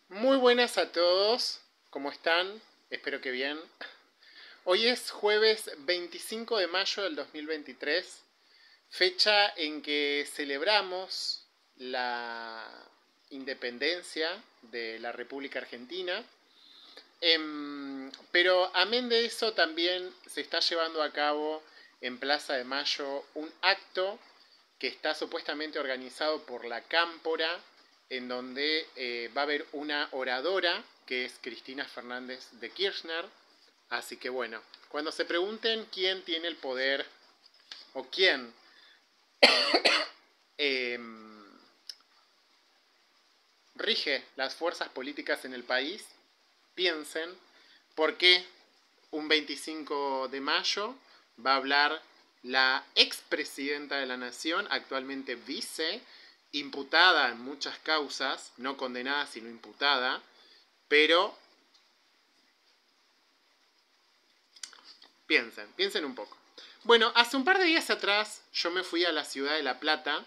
Muy buenas a todos, ¿cómo están? Espero que bien. Hoy es jueves 25 de mayo del 2023, fecha en que celebramos la independencia de la República Argentina. Pero amén de eso también se está llevando a cabo en Plaza de Mayo un acto que está supuestamente organizado por la Cámpora, en donde va a haber una oradora, que es Cristina Fernández de Kirchner. Así que bueno, cuando se pregunten quién tiene el poder o quién eh, rige las fuerzas políticas en el país, piensen por qué un 25 de mayo va a hablar la expresidenta de la Nación, actualmente vice, imputada en muchas causas, no condenada sino imputada, pero piensen un poco. Bueno, hace un par de días atrás yo me fui a la ciudad de La Plata.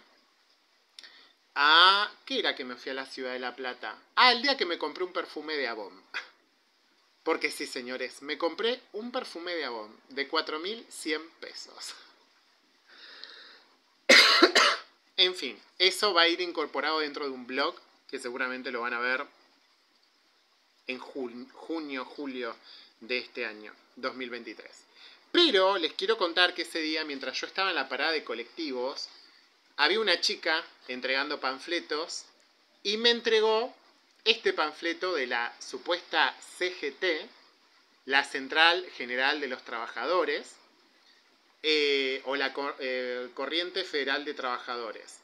¿Qué era que me fui a la ciudad de La Plata? El día que me compré un perfume de Avon. Porque sí, señores, me compré un perfume de Avon de 4.100 pesos. En fin, eso va a ir incorporado dentro de un blog que seguramente lo van a ver en junio, julio de este año, 2023. Pero les quiero contar que ese día, mientras yo estaba en la parada de colectivos, había una chica entregando panfletos y me entregó este panfleto de la supuesta CGT, la Central General de los Trabajadores, o la Corriente Federal de Trabajadores.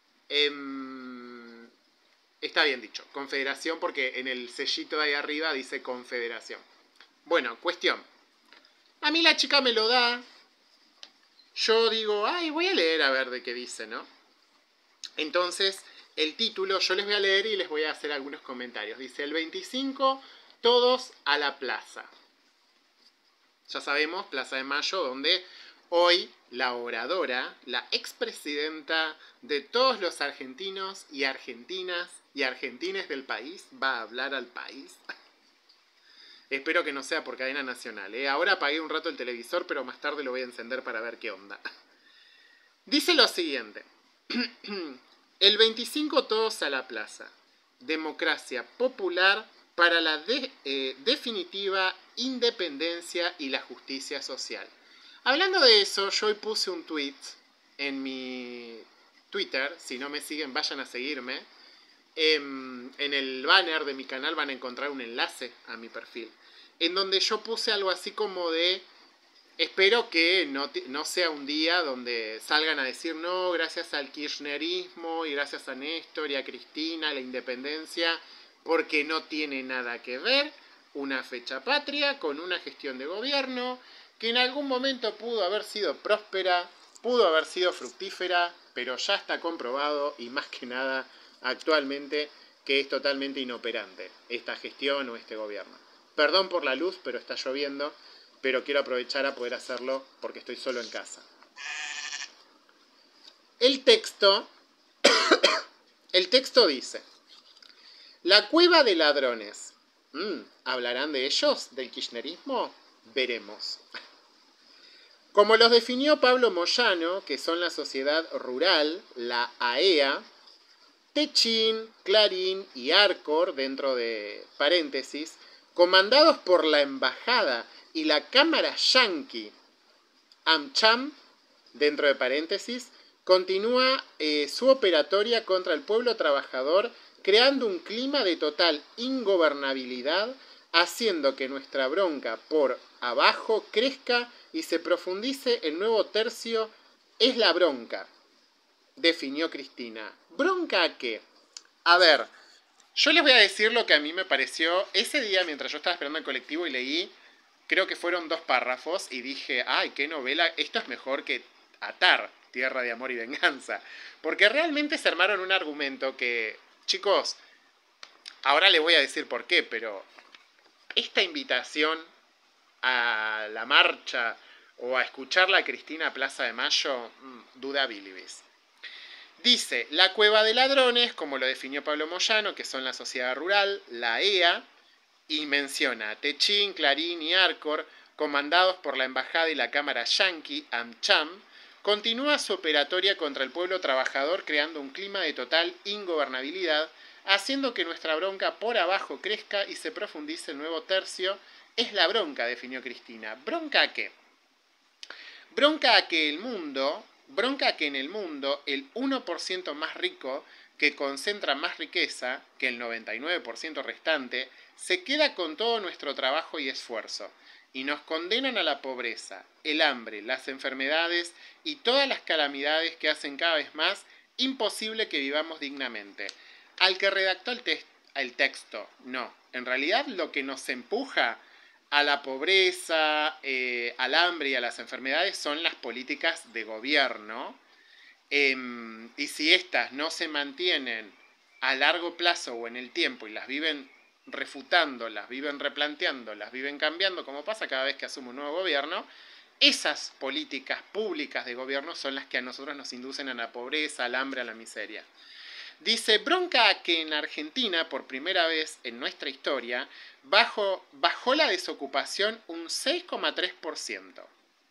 Está bien dicho, confederación, porque en el sellito de ahí arriba dice confederación. Bueno, cuestión. A mí la chica me lo da. Yo digo, voy a leer a ver de qué dice, ¿no? Entonces, el título yo les voy a leer y les voy a hacer algunos comentarios. Dice, el 25, todos a la plaza. Ya sabemos, Plaza de Mayo, donde hoy la oradora, la expresidenta de todos los argentinos y argentinas y argentines del país, va a hablar al país. Espero que no sea por cadena nacional. Ahora apagué un rato el televisor, pero más tarde lo voy a encender para ver qué onda. Dice lo siguiente. El 25 todos a la plaza. Democracia popular para la definitiva independencia y la justicia social. Hablando de eso, yo hoy puse un tweet en mi Twitter. Si no me siguen, vayan a seguirme. En el banner de mi canal van a encontrar un enlace a mi perfil, en donde yo puse algo así como de: espero que no sea un día donde salgan a decir no, gracias al kirchnerismo y gracias a Néstor y a Cristina, la independencia, porque no tiene nada que ver una fecha patria con una gestión de gobierno que en algún momento pudo haber sido próspera, pudo haber sido fructífera, pero ya está comprobado, y más que nada actualmente, que es totalmente inoperante esta gestión o este gobierno. Perdón por la luz, pero está lloviendo, pero quiero aprovechar a poder hacerlo porque estoy solo en casa. El texto dice: la cueva de ladrones. ¿Hablarán de ellos, del kirchnerismo? Veremos. Como los definió Pablo Moyano, que son la Sociedad Rural, la AEA, Techín, Clarín y Arcor, dentro de paréntesis, comandados por la Embajada y la Cámara Yanqui, AmCham, dentro de paréntesis, continúa su operatoria contra el pueblo trabajador, creando un clima de total ingobernabilidad, haciendo que nuestra bronca por abajo crezca y se profundice el nuevo tercio. Es la bronca, definió Cristina. ¿Bronca a qué? A ver, yo les voy a decir lo que a mí me pareció ese día mientras yo estaba esperando el colectivo y leí, creo que fueron 2 párrafos y dije, qué novela, esto es mejor que Atar, Tierra de Amor y Venganza. Porque realmente se armaron un argumento que, chicos, ahora les voy a decir por qué, pero esta invitación a la marcha o a escucharla a Cristina Plaza de Mayo, dudabilis. Dice, la cueva de ladrones, como lo definió Pablo Moyano, que son la sociedad rural, la EA, y menciona Techín, Clarín y Arcor, comandados por la embajada y la cámara yanqui, AmCham, continúa su operatoria contra el pueblo trabajador creando un clima de total ingobernabilidad, haciendo que nuestra bronca por abajo crezca y se profundice el nuevo tercio. Es la bronca, definió Cristina. ¿Bronca a qué? Bronca a que en el mundo el 1% más rico, que concentra más riqueza que el 99% restante, se queda con todo nuestro trabajo y esfuerzo, y nos condenan a la pobreza, el hambre, las enfermedades y todas las calamidades que hacen cada vez más imposible que vivamos dignamente. Al que redactó el texto, no. En realidad lo que nos empuja a la pobreza, al hambre y a las enfermedades son las políticas de gobierno. Y si estas no se mantienen a largo plazo o en el tiempo y las viven refutando, las viven replanteando, las viven cambiando, como pasa cada vez que asume un nuevo gobierno, esas políticas públicas de gobierno son las que a nosotros nos inducen a la pobreza, al hambre, a la miseria. Dice, bronca que en Argentina, por primera vez en nuestra historia, bajó la desocupación un 6,3%.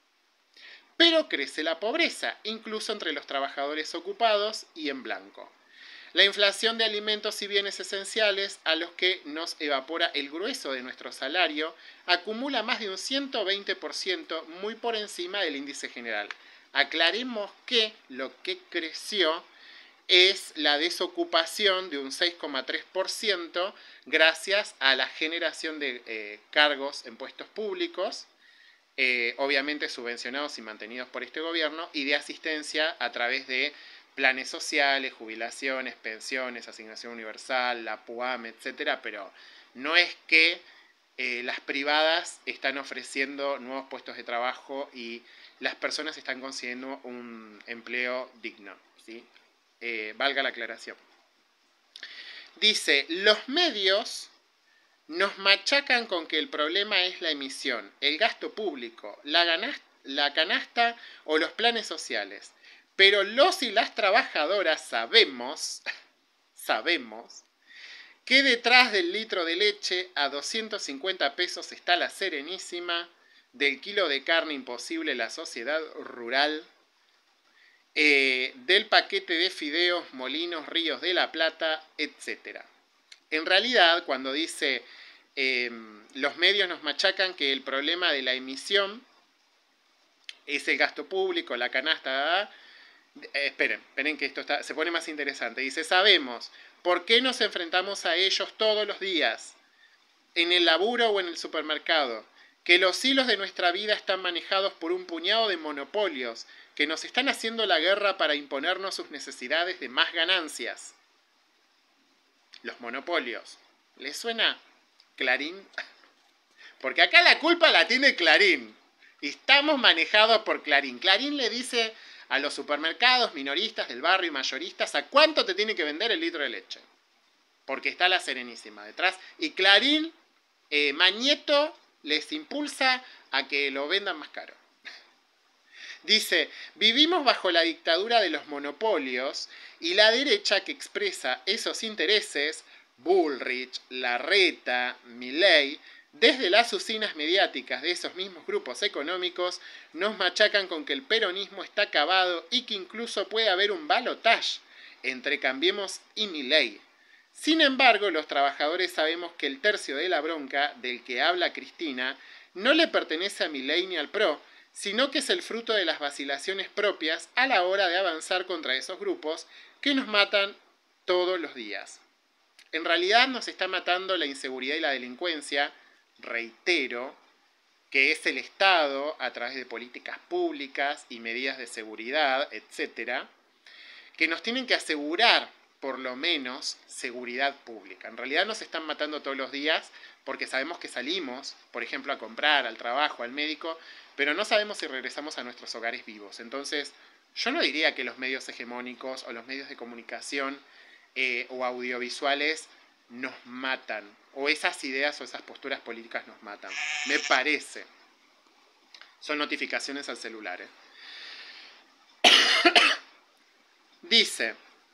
Pero crece la pobreza, incluso entre los trabajadores ocupados y en blanco. La inflación de alimentos y bienes esenciales, a los que nos evapora el grueso de nuestro salario, acumula más de un 120%, muy por encima del índice general. Aclaremos que lo que creció es la desocupación de un 6,3% gracias a la generación de cargos en puestos públicos, obviamente subvencionados y mantenidos por este gobierno, y de asistencia a través de planes sociales, jubilaciones, pensiones, asignación universal, la PUAM, etc. Pero no es que las privadas están ofreciendo nuevos puestos de trabajo y las personas están consiguiendo un empleo digno, ¿sí? Valga la aclaración. Dice, los medios nos machacan con que el problema es la emisión, el gasto público, la canasta o los planes sociales. Pero los y las trabajadoras sabemos que detrás del litro de leche a 250 pesos está la Serenísima, del kilo de carne imposible la sociedad rural, del paquete de fideos Molinos Ríos de la Plata, etc. En realidad, cuando dice los medios nos machacan que el problema de la emisión es el gasto público, la canasta, esperen que esto se pone más interesante. Dice, sabemos por qué nos enfrentamos a ellos todos los días, en el laburo o en el supermercado, que los hilos de nuestra vida están manejados por un puñado de monopolios que nos están haciendo la guerra para imponernos sus necesidades de más ganancias. Los monopolios. ¿Les suena Clarín? Porque acá la culpa la tiene Clarín. Y estamos manejados por Clarín. Clarín le dice a los supermercados minoristas del barrio y mayoristas a cuánto te tiene que vender el litro de leche. Porque está la Serenísima detrás. Y Clarín, Mañeto, les impulsa a que lo vendan más caro. Dice, vivimos bajo la dictadura de los monopolios y la derecha que expresa esos intereses, Bullrich, Larreta, Milei, desde las usinas mediáticas de esos mismos grupos económicos, nos machacan con que el peronismo está acabado y que incluso puede haber un balotaje entre Cambiemos y Milei. Sin embargo, los trabajadores sabemos que el tercio de la bronca del que habla Cristina no le pertenece a Milei ni al PRO, sino que es el fruto de las vacilaciones propias a la hora de avanzar contra esos grupos que nos matan todos los días. En realidad nos está matando la inseguridad y la delincuencia, reitero, que es el Estado, a través de políticas públicas y medidas de seguridad, etc., que nos tienen que asegurar, por lo menos, seguridad pública. En realidad nos están matando todos los días porque sabemos que salimos, por ejemplo, a comprar, al trabajo, al médico, pero no sabemos si regresamos a nuestros hogares vivos. Entonces, yo no diría que los medios hegemónicos o los medios de comunicación o audiovisuales nos matan, o esas ideas o esas posturas políticas nos matan. Me parece. Son notificaciones al celular, Dice,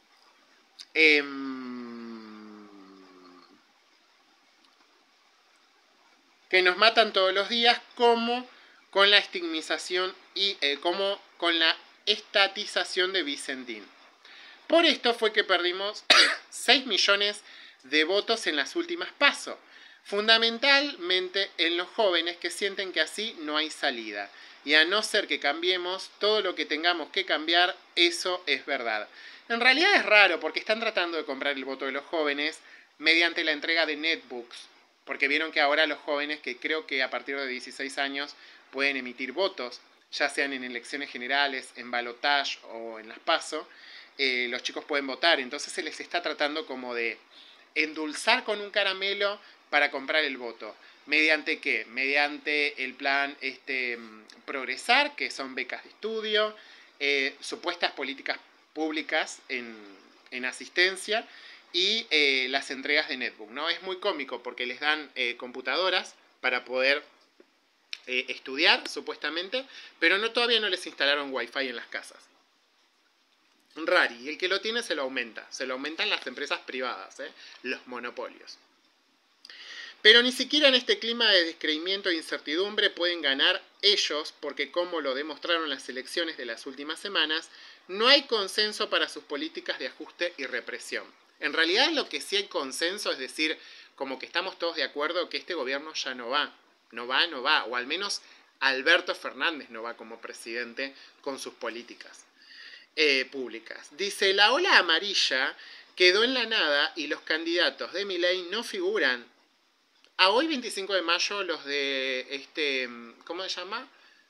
que nos matan todos los días, como con la estigmatización y como con la estatización de Vicentín. Por esto fue que perdimos 6 millones de votos en las últimas PASO, fundamentalmente en los jóvenes que sienten que así no hay salida. Y a no ser que cambiemos todo lo que tengamos que cambiar, eso es verdad. En realidad es raro porque están tratando de comprar el voto de los jóvenes mediante la entrega de netbooks, porque vieron que ahora los jóvenes, que creo que a partir de 16 años pueden emitir votos, ya sean en elecciones generales, en balotage o en las PASO, los chicos pueden votar. Entonces se les está tratando como de endulzar con un caramelo para comprar el voto. ¿Mediante qué? Mediante el plan Progresar, que son becas de estudio, supuestas políticas públicas en asistencia y las entregas de netbook, ¿no? Es muy cómico porque les dan computadoras para poder estudiar, supuestamente, pero todavía no les instalaron wifi en las casas. Rari, y el que lo tiene se lo aumentan las empresas privadas, los monopolios. Pero ni siquiera en este clima de descreimiento e incertidumbre pueden ganar ellos, porque como lo demostraron las elecciones de las últimas semanas, no hay consenso para sus políticas de ajuste y represión. En realidad lo que sí hay consenso es decir, como que estamos todos de acuerdo que este gobierno ya no va, o al menos Alberto Fernández no va como presidente con sus políticas públicas. Dice, la ola amarilla quedó en la nada y los candidatos de Milei no figuran. A hoy, 25 de mayo, los de ¿cómo se llama?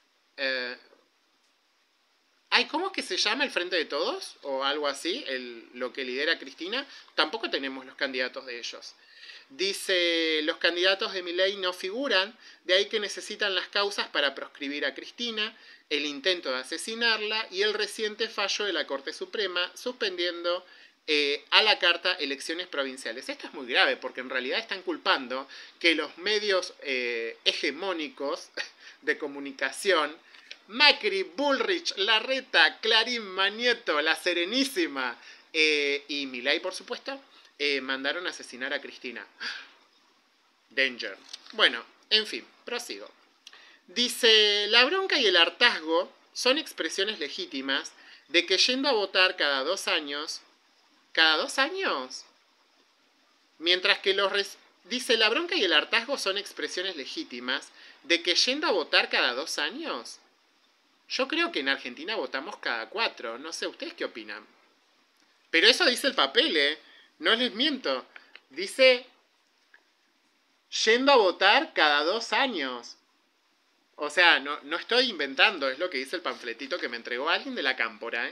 ¿Cómo es que se llama el Frente de Todos? O algo así, lo que lidera Cristina. Tampoco tenemos los candidatos de ellos. Dice, los candidatos de Milei no figuran, de ahí que necesitan las causas para proscribir a Cristina, el intento de asesinarla y el reciente fallo de la Corte Suprema suspendiendo a la carta elecciones provinciales. Esto es muy grave porque en realidad están culpando que los medios hegemónicos de comunicación, Macri, Bullrich, Larreta, Clarín, Manieto, La Serenísima y Milei, por supuesto, mandaron a asesinar a Cristina. Danger. Bueno, en fin, prosigo. Dice, la bronca y el hartazgo son expresiones legítimas de que yendo a votar cada 2 años... ¿Cada 2 años? Mientras que dice, la bronca y el hartazgo son expresiones legítimas de que yendo a votar cada 2 años. Yo creo que en Argentina votamos cada 4. No sé, ¿ustedes qué opinan? Pero eso dice el papel, no les miento. Dice, yendo a votar cada 2 años. O sea, no estoy inventando, es lo que dice el panfletito que me entregó alguien de la Cámpora,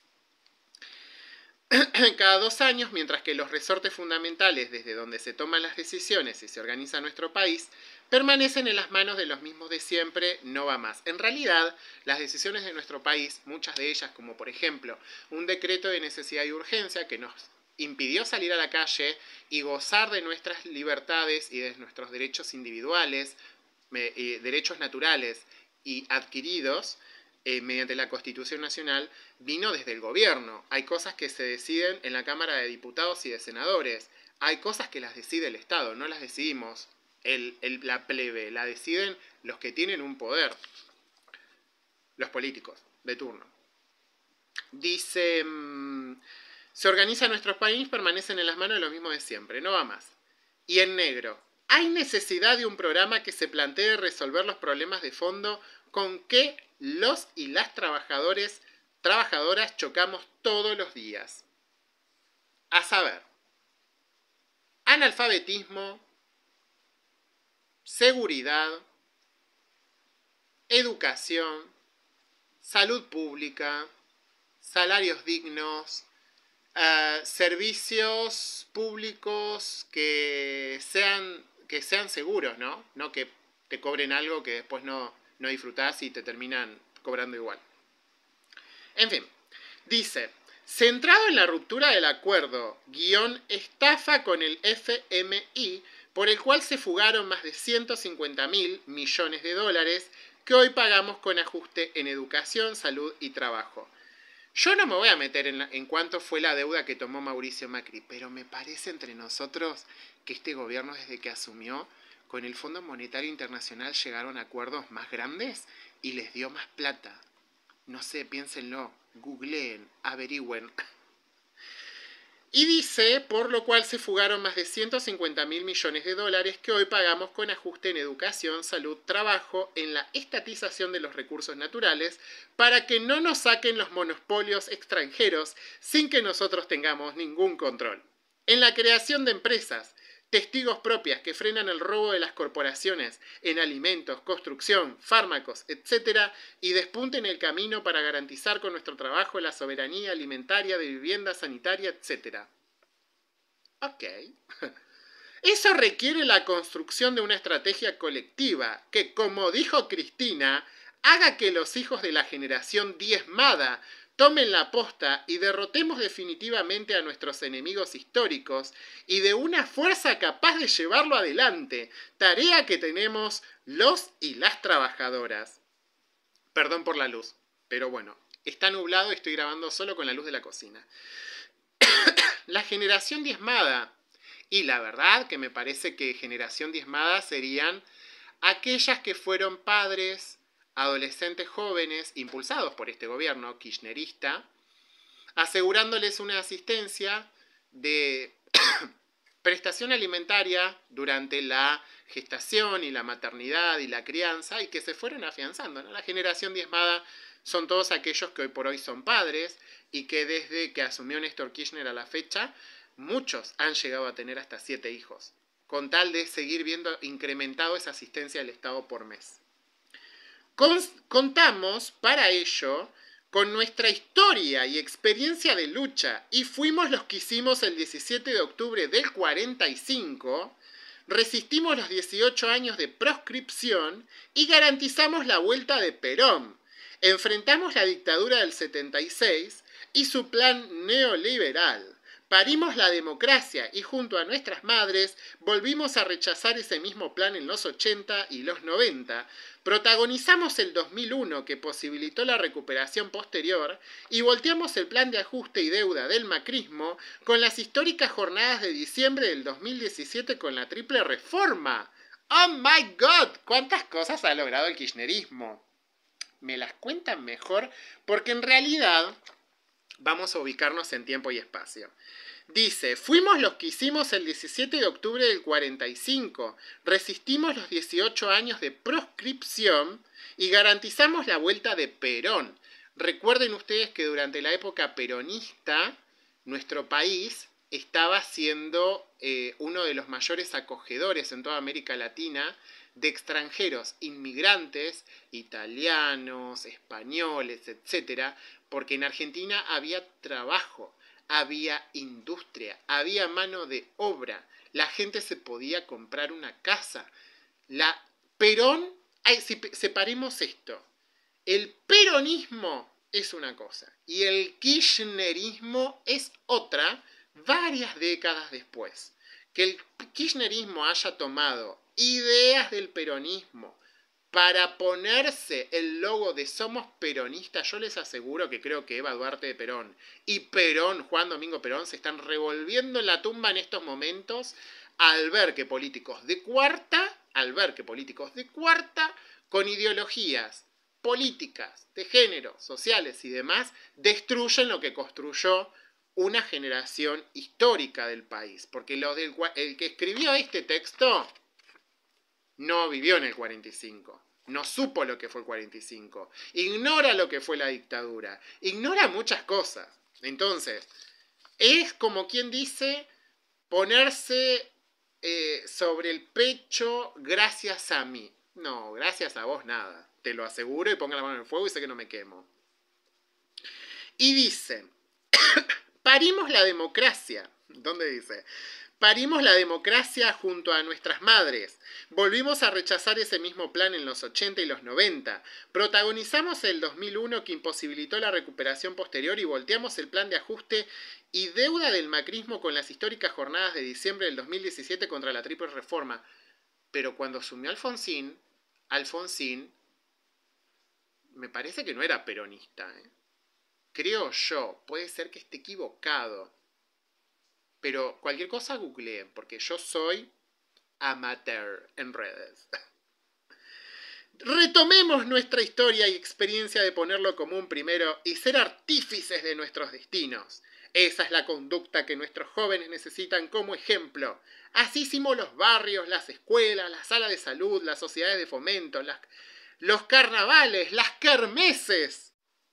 Cada 2 años, mientras que los resortes fundamentales desde donde se toman las decisiones y se organiza nuestro país, permanecen en las manos de los mismos de siempre, no va más. En realidad, las decisiones de nuestro país, muchas de ellas, como por ejemplo un decreto de necesidad y urgencia que nos impidió salir a la calle y gozar de nuestras libertades y de nuestros derechos individuales, derechos naturales y adquiridos, mediante la Constitución Nacional, vino desde el gobierno. Hay cosas que se deciden en la Cámara de Diputados y de Senadores. Hay cosas que las decide el Estado, no las decidimos la plebe, la deciden los que tienen un poder, los políticos de turno. Dice, se organiza nuestro país, permanecen en las manos de los mismos de siempre, no va más. Y en negro, hay necesidad de un programa que se plantee resolver los problemas de fondo con que los y las trabajadoras chocamos todos los días. A saber, analfabetismo, seguridad, educación, salud pública, salarios dignos, servicios públicos que sean seguros, ¿no? No que te cobren algo que después no disfrutás y te terminan cobrando igual. En fin, dice, centrado en la ruptura del acuerdo, estafa con el FMI, por el cual se fugaron más de 150.000 millones de dólares que hoy pagamos con ajuste en educación, salud y trabajo. Yo no me voy a meter en cuánto fue la deuda que tomó Mauricio Macri, pero me parece entre nosotros que este gobierno desde que asumió con el Fondo Monetario Internacional llegaron a acuerdos más grandes y les dio más plata. No sé, piénsenlo, googleen, averigüen. Y dice, por lo cual se fugaron más de 150.000 millones de dólares que hoy pagamos con ajuste en educación, salud, trabajo, en la estatización de los recursos naturales, para que no nos saquen los monopolios extranjeros sin que nosotros tengamos ningún control. En la creación de empresas, testigos propias que frenan el robo de las corporaciones en alimentos, construcción, fármacos, etc. y despunten el camino para garantizar con nuestro trabajo la soberanía alimentaria, de vivienda, sanitaria, etc. Ok. Eso requiere la construcción de una estrategia colectiva que, como dijo Cristina, haga que los hijos de la generación diezmada tomen la posta y derrotemos definitivamente a nuestros enemigos históricos y de una fuerza capaz de llevarlo adelante, tarea que tenemos los y las trabajadoras. Perdón por la luz, pero bueno, está nublado y estoy grabando solo con la luz de la cocina. La generación diezmada, y la verdad que me parece que generación diezmada serían aquellas que fueron padres, adolescentes jóvenes, impulsados por este gobierno kirchnerista, asegurándoles una asistencia de prestación alimentaria durante la gestación y la maternidad y la crianza y que se fueron afianzando, ¿no? La generación diezmada son todos aquellos que hoy por hoy son padres y que desde que asumió Néstor Kirchner a la fecha, muchos han llegado a tener hasta 7 hijos, con tal de seguir viendo incrementado esa asistencia del Estado por mes. Contamos para ello con nuestra historia y experiencia de lucha y fuimos los que hicimos el 17 de octubre del 45, resistimos los 18 años de proscripción y garantizamos la vuelta de Perón. Enfrentamos la dictadura del 76 y su plan neoliberal. Parimos la democracia y junto a nuestras madres volvimos a rechazar ese mismo plan en los 80 y los 90, protagonizamos el 2001 que posibilitó la recuperación posterior y volteamos el plan de ajuste y deuda del macrismo con las históricas jornadas de diciembre del 2017 con la triple reforma. ¡Oh my God! ¿Cuántas cosas ha logrado el kirchnerismo? Me las cuentan mejor porque en realidad vamos a ubicarnos en tiempo y espacio. Dice, fuimos los que hicimos el 17 de octubre del 45, resistimos los 18 años de proscripción y garantizamos la vuelta de Perón. Recuerden ustedes que durante la época peronista, nuestro país estaba siendo uno de los mayores acogedores en toda América Latina de extranjeros, inmigrantes, italianos, españoles, etc., porque en Argentina había trabajo, había industria, había mano de obra, la gente se podía comprar una casa. Perón, separemos esto, el peronismo es una cosa y el kirchnerismo es otra varias décadas después. Que el kirchnerismo haya tomado ideas del peronismo para ponerse el logo de Somos Peronistas, yo les aseguro que creo que Eva Duarte de Perón y Perón, Juan Domingo Perón, se están revolviendo en la tumba en estos momentos al ver que políticos de cuarta, con ideologías políticas, de género, sociales y demás, destruyen lo que construyó una generación histórica del país. Porque el que escribió este texto no vivió en el 45. No supo lo que fue el 45. Ignora lo que fue la dictadura. Ignora muchas cosas. Entonces, es como quien dice ponerse sobre el pecho gracias a mí. No, gracias a vos nada. Te lo aseguro y ponga la mano en el fuego y sé que no me quemo. Y dice, parimos la democracia. ¿Dónde dice? Parimos la democracia junto a nuestras madres. Volvimos a rechazar ese mismo plan en los 80 y los 90. Protagonizamos el 2001 que imposibilitó la recuperación posterior y volteamos el plan de ajuste y deuda del macrismo con las históricas jornadas de diciembre del 2017 contra la triple reforma. Pero cuando asumió Alfonsín me parece que no era peronista, ¿eh? creo yo, puede ser que esté equivocado, pero cualquier cosa googleen, porque yo soy amateur en redes. Retomemos nuestra historia y experiencia de ponerlo común primero y ser artífices de nuestros destinos. Esa es la conducta que nuestros jóvenes necesitan como ejemplo. Así hicimos los barrios, las escuelas, las salas de salud, las sociedades de fomento, los carnavales, las kermeses.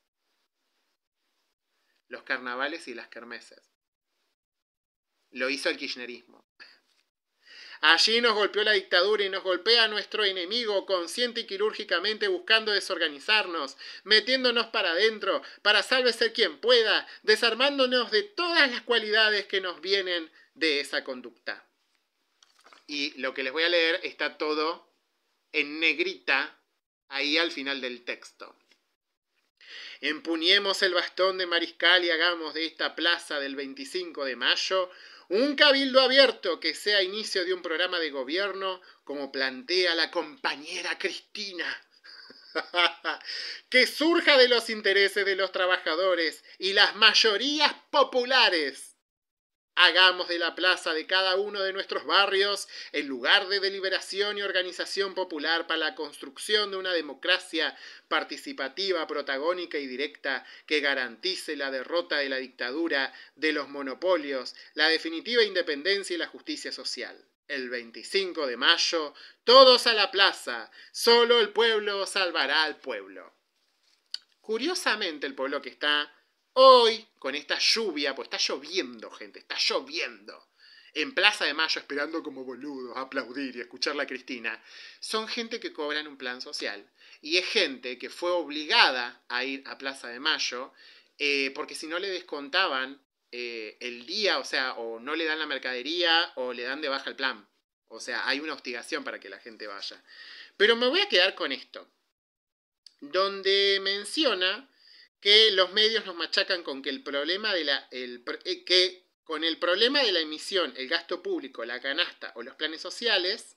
Los carnavales y las kermeses. Lo hizo el kirchnerismo. Allí nos golpeó la dictadura y nos golpea nuestro enemigo consciente y quirúrgicamente buscando desorganizarnos, metiéndonos para adentro, para sálvese quien pueda, desarmándonos de todas las cualidades que nos vienen de esa conducta. Y lo que les voy a leer está todo en negrita ahí al final del texto. Empuñemos el bastón de mariscal y hagamos de esta plaza del 25 de mayo un cabildo abierto que sea inicio de un programa de gobierno como plantea la compañera Cristina. Que surja de los intereses de los trabajadores y las mayorías populares. Hagamos de la plaza de cada uno de nuestros barrios el lugar de deliberación y organización popular para la construcción de una democracia participativa, protagónica y directa que garantice la derrota de la dictadura, de los monopolios, la definitiva independencia y la justicia social. El 25 de mayo, todos a la plaza, solo el pueblo salvará al pueblo. Curiosamente, el pueblo que está hoy, con esta lluvia, pues está lloviendo, gente, está lloviendo, en Plaza de Mayo esperando como boludos a aplaudir y escuchar a Cristina, son gente que cobran un plan social. Y es gente que fue obligada a ir a Plaza de Mayo porque si no le descontaban el día, o sea, o no le dan la mercadería o le dan de baja el plan. O sea, hay una hostigación para que la gente vaya. Pero me voy a quedar con esto, donde menciona que los medios nos machacan con que el problema de con el problema de la emisión, el gasto público, la canasta o los planes sociales,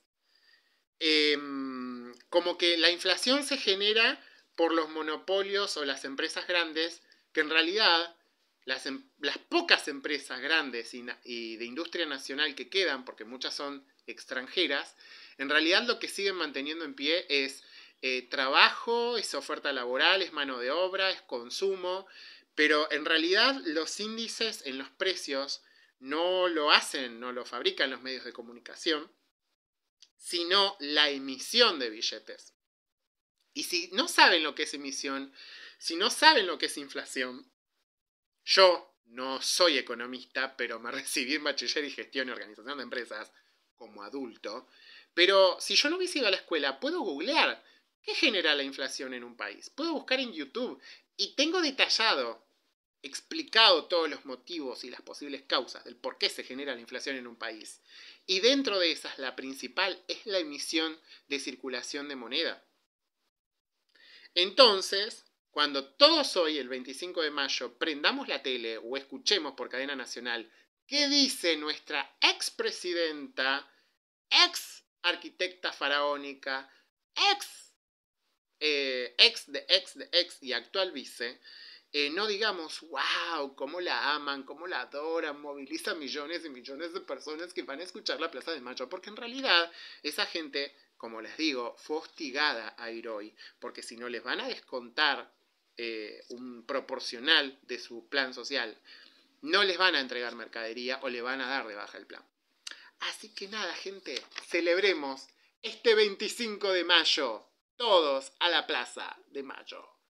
como que la inflación se genera por los monopolios o las empresas grandes, que en realidad las pocas empresas grandes y de industria nacional que quedan, porque muchas son extranjeras, en realidad lo que siguen manteniendo en pie es trabajo, es oferta laboral, es mano de obra, es consumo, pero en realidad los índices en los precios no lo fabrican los medios de comunicación, sino la emisión de billetes. Y si no saben lo que es emisión, si no saben lo que es inflación, yo no soy economista, pero me recibí en bachiller y gestión y organización de empresas como adulto, pero si yo no hubiese ido a la escuela, puedo googlear ¿qué genera la inflación en un país? Puedo buscar en YouTube y tengo detallado, explicado todos los motivos y las posibles causas del por qué se genera la inflación en un país. Y dentro de esas, la principal es la emisión de circulación de moneda. Entonces, cuando todos hoy, el 25 de mayo, prendamos la tele o escuchemos por cadena nacional qué dice nuestra expresidenta, ex arquitecta faraónica, ex y actual vice, no digamos, wow, cómo la aman, cómo la adoran, moviliza millones y millones de personas que van a escuchar la Plaza de Mayo, porque en realidad esa gente, como les digo, fue hostigada a ir hoy, porque si no les van a descontar un proporcional de su plan social, no les van a entregar mercadería o le van a dar de baja el plan. Así que nada, gente, celebremos este 25 de mayo, todos a la Plaza de Mayo.